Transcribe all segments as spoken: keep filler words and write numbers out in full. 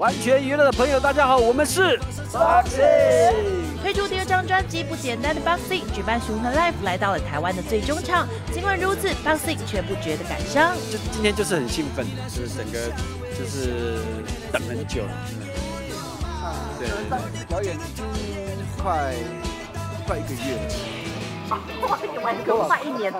完全娱乐的朋友，大家好，我们是 Boxing。 推出第二张专辑不简单的 Boxing 举办巡回 Live 来到了台湾的最终场。尽管如此 ，Boxing 却不觉得感伤。 就今天就是很兴奋，就是整个就是等很久了。对对对， 表演快快一个月了。 哇，比完跟我快一年。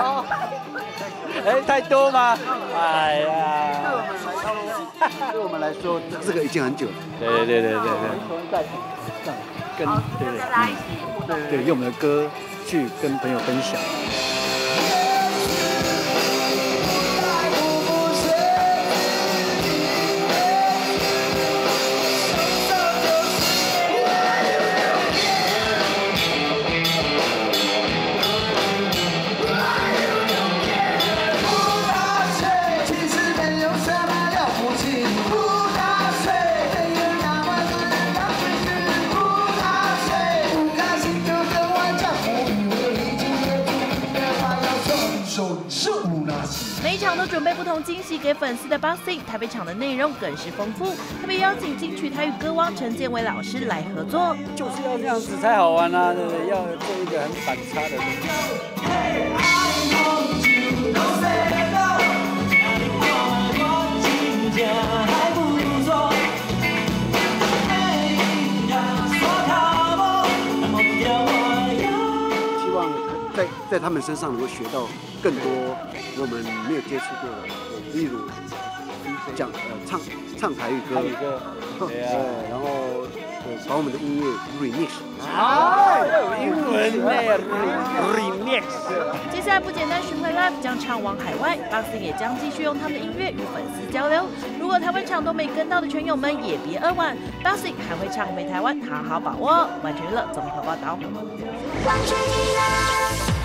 哎，太多吗？哎呀， 对我们来说，这个已经很久了。 对对对对对对。跟对对对，用我们的歌去跟朋友分享。 每一场都准备不同惊喜给粉丝的 Boxing， 台北场的内容更是丰富，特别邀请金曲台语歌王陈建伟老师来合作， 就是要这样子才好玩啊，对不对？要做一个很反差的东西。 在在他们身上能够学到更多我们没有接触过的，例如讲呃唱唱台语歌， 台语歌，对啊， 然后把我们的音乐 remix， 啊，有英文呢 ，remix。 接下来不简单巡回 Live 将唱往海外 ，Boxing 也将继续用他们的音乐与粉丝交流。如果台湾场都没跟到的圈友们也别扼腕 ，Boxing 还会唱回台湾，好好把握。完全娱乐综合报道。 完全娱乐。